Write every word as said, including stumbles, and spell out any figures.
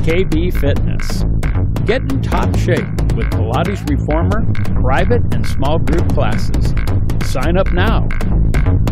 K B Fitness. Get in top shape with Pilates Reformer, private and small group classes. Sign up now.